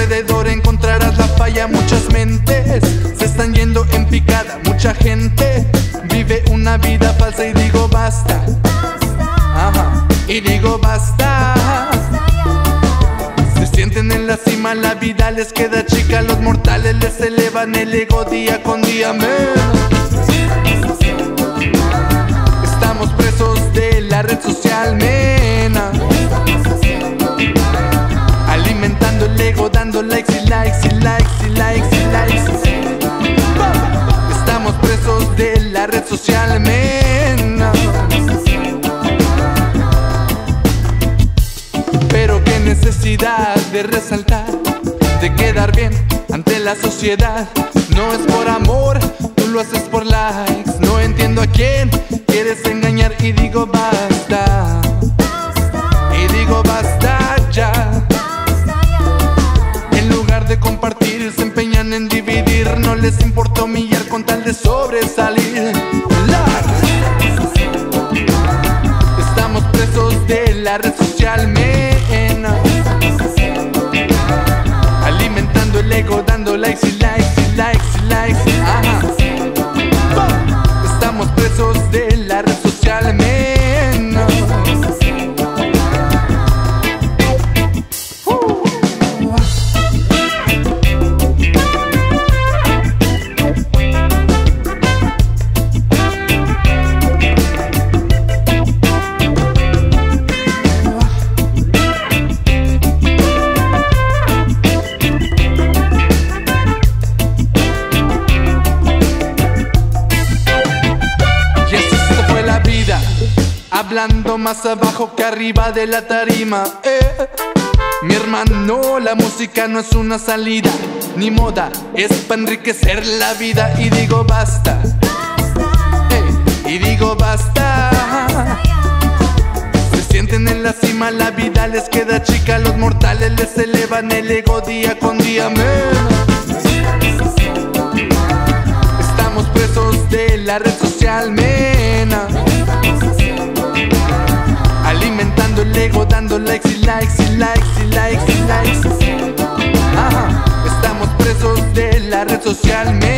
alrededor encontrarás la falla. Muchas mentes se están yendo en picada. Mucha gente vive una vida falsa y digo basta. Ajá. Y digo basta. Se sienten en la cima, la vida les queda chica. Los mortales les elevan el ego día con día. Estamos presos de la red social, mena. Alimentando el ego, dando likes y likes y likes y likes y likes. Estamos presos de la red social, mena. Pero qué necesidad de resaltar, de quedar bien ante la sociedad. No es por amor, tú lo haces por likes. No entiendo a quién quieres engañar y digo basta. Y digo basta ya. En lugar de compartir se empeñan en dividir. No les importa humillar con tal de sobresalir. Estamos presos de la red social, mena. Alimentando el ego, dando likes y likes y likes y likes. Ajá. Estamos presos de la red social, mena. Hablando más abajo que arriba de la tarima, Mi hermano, la música no es una salida ni moda, es para enriquecer la vida. Y digo basta, y digo basta. Se sienten en la cima, la vida les queda chica. Los mortales les elevan el ego día con día, Estamos presos de la red social, mena. Alimentando el ego, dando likes y likes y likes y likes y likes. Ajá. Estamos presos de la red social,